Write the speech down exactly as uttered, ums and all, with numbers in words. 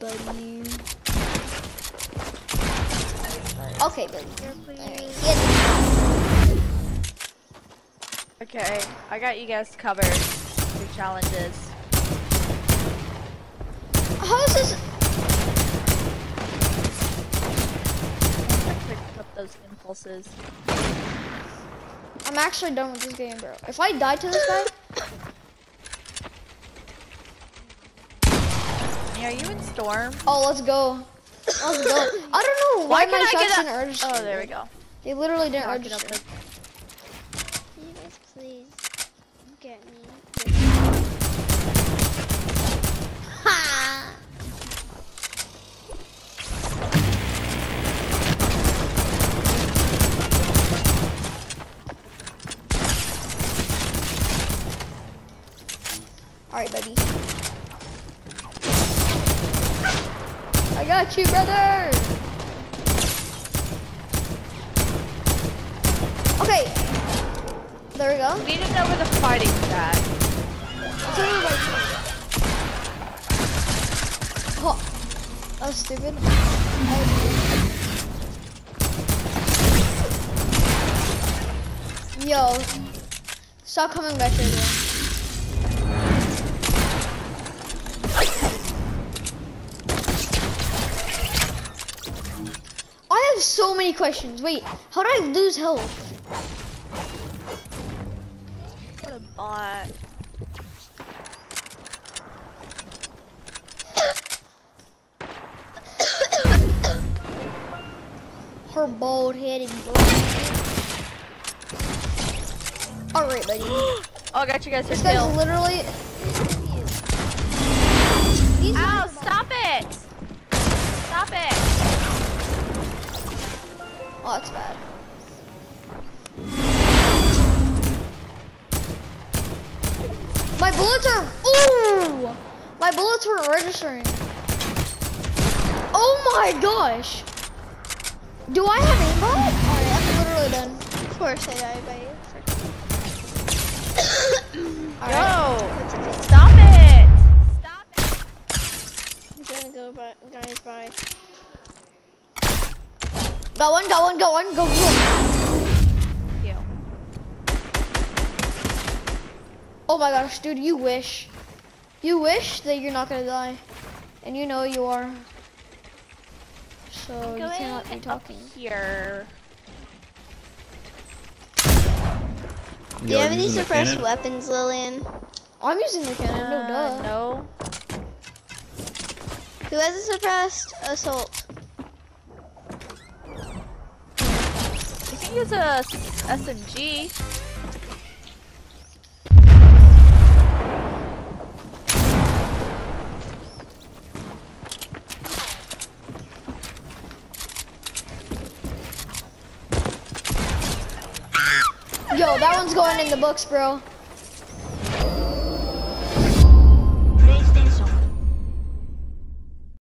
buddy. Okay, buddy. Alright, okay, I got you guys covered. Your challenges. how is this? I picked up those impulses. I'm actually done with this game, bro. If I die to this guy. Yeah, are you in Storm? Oh, let's go. Let's go. I don't know why, Why my can't I shots get didn't register. Oh, there we go. They literally didn't Lock it up register. Can you guys please get me? Ha! Alright, buddy. I got you, brother! Okay. There we go. We need to know where the fighting's at. It's over like... Oh, that was stupid. Yo, stop coming back here, bro. I have so many questions. Wait, how did I lose health? What a bot. Her bald-headed boy. All right, buddy. Oh, I got you guys for This kill. guy's literally. He's Ow, stop it! Stop it! Oh, that's bad. My bullets are. Ooh! My bullets weren't registering. Oh my gosh! Do I have aimbot? Alright, I'm literally done. Of course I die by you. Yo! Stop it! Stop it! I'm gonna go by, guys, by. Got one, got one, got one, go, go. You. Oh my gosh, dude, you wish. You wish that you're not gonna die. And you know you are. So you Going cannot be talking. here. Do you have any suppressed weapons, Lillian? I'm using the cannon, no Uh, duh. no. Who has a suppressed assault? You can use a S M G. Yo, that one's going in the books, bro.